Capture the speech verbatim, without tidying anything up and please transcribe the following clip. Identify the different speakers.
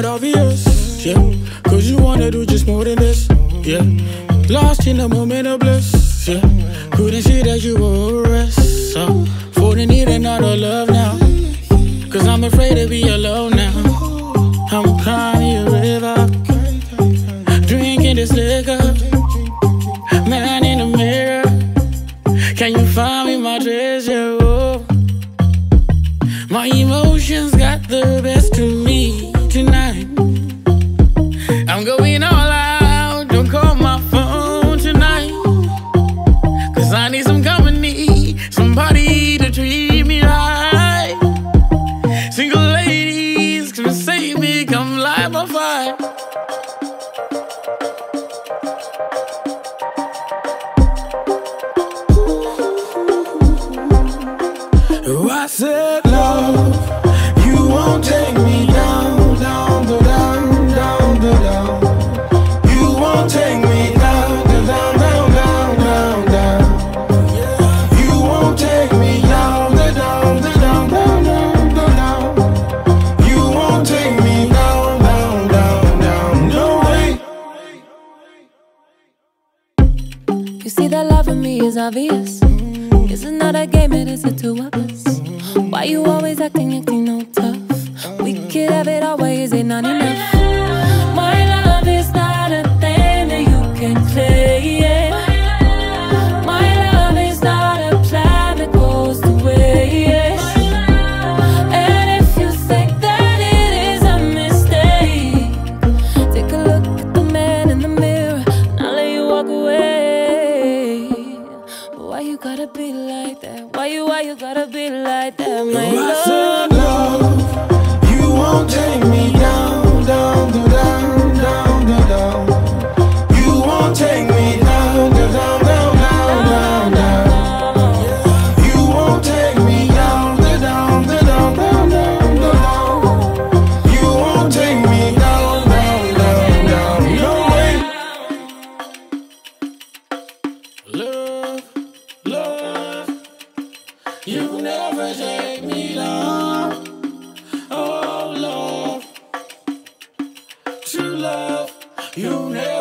Speaker 1: not obvious, yeah. Cause you wanna do just more than this, yeah. Lost in the moment of bliss, yeah. Couldn't see that you were a rest, so for the need another love now. Cause I'm afraid to be alone now. I'm crying a river, drinking this liquor. Man in the mirror, can you find me my treasure? Oh. My emotions got the best of me tonight. I'm going all out, don't call my phone tonight. Cause I need some company, somebody to treat me right. Single ladies, come save me, come light my fire. Oh, I said, love, you won't take me down, down, down, down, down, down. You won't take me down, down, down, down, down, down. You won't take me down, down, down, down, down, down, down. You won't take me down, down, down, down, no way.
Speaker 2: You see that love for me is obvious. This is not a game, it is the two of us. Why you always acting, acting no tough? We could have it our way, is it not enough? My love is not a thing that you can claim. My love is not a plan that goes to waste. And if you think that it is a mistake, take a look at the man in the mirror and I'll let you walk away. But why you gotta be like that? Why you, why you gotta be like that, my
Speaker 1: Oh, I
Speaker 2: love?
Speaker 1: said, love, you won't take me down, down, down, down, down, down. You won't take me down, down, down, down, down, down. You won't take me down, down, down, down, down, down. You won't take me down, down, down, down, no way. Love, love, you never take me down. Oh, love, true love, you never.